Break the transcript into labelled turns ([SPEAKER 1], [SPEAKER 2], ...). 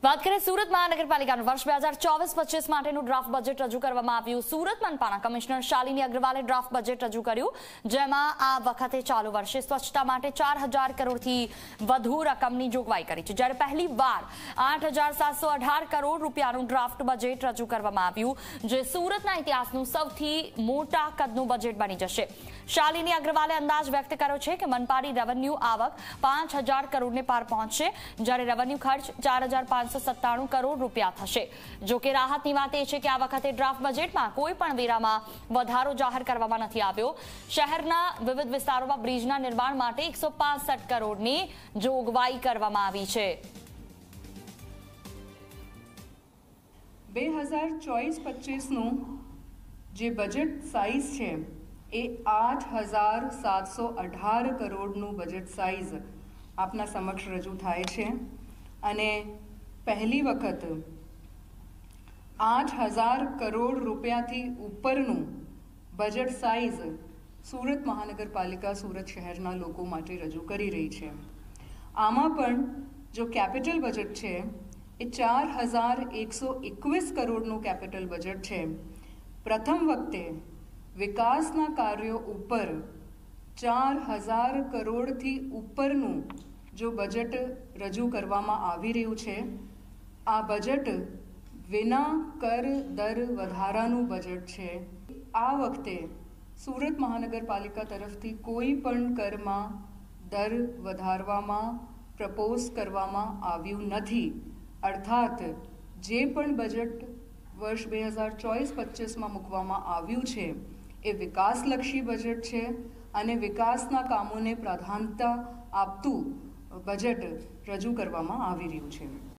[SPEAKER 1] વાત કરીએ સુરત મહાનગરપાલિકાનું વર્ષ 2024-25 માટેનું ડ્રાફ્ટ બજેટ રજૂ કરવામાં આવ્યું। સુરત મનપાના કમિશનર શાલિની અગ્રવાલે ડ્રાફ્ટ બજેટ રજૂ કર્યું, જેમાં આ વખતે ચાલુ વર્ષે સ્વચ્છતા માટે 4000 કરોડથી વધુ રકમની જોગવાઈ કરી છે, જ્યારે પહેલીવાર 8718 કરોડ રૂપિયાનું ડ્રાફ્ટ બજેટ રજૂ કરવામાં આવ્યું, જે સુરતના ઇતિહાસનું સૌથી મોટા કદનું બજેટ બની જશે। શાલિની અગ્રવાલે અંદાજ વ્યક્ત કર્યો છે કે મનપાની રેવન્યુ આવક 5000 કરોડને પાર પહોંચશે, જ્યારે રેવન્યુ ખર્ચ 4597 કરોડ રૂપિયા થશે। જો કે રાહતની વાત એ છે કે આ વખતે ડ્રાફ્ટ બજેટમાં કોઈ પણ વેરામાં વધારો જાહેર કરવામાં નથી આવ્યો। શહેરના વિવિધ વિસ્તારોમાં બ્રિજના નિર્માણ માટે 165 કરોડની જોગવાઈ કરવામાં આવી છે।
[SPEAKER 2] 2024-25નું જે બજેટ સાઇઝ છે એ 8718 કરોડનું બજેટ સાઇઝ આપના સમક્ષ રજૂ થાય છે, અને પહેલી વખત 8000 કરોડ રૂપિયાથી ઉપરનું બજેટ સાઇઝ સુરત મહાનગરપાલિકા સુરત શહેરના લોકો માટે રજૂ કરી રહી છે। આમાં પણ જો કેપિટલ બજેટ છે એ 4121 કરોડનું કેપિટલ બજેટ છે। પ્રથમ વખતે વિકાસના કાર્યો ઉપર 4000 કરોડથી ઉપરનું જો બજેટ રજૂ કરવામાં આવી રહ્યું છે। આ બજેટ વિના કર દર વધારાનું બજેટ છે। આ વખતે સુરત મહાનગરપાલિકા તરફથી કોઈ પણ કરમાં દર વધારવામાં પ્રપોઝ કરવામાં આવ્યું નથી, અર્થાત જે પણ બજેટ વર્ષ 2024-25માં મૂકવામાં આવ્યું છે એ વિકાસલક્ષી બજેટ છે અને વિકાસના કામોને પ્રાધાન્યતા આપતું બજેટ રજૂ કરવામાં આવી રહ્યું છે।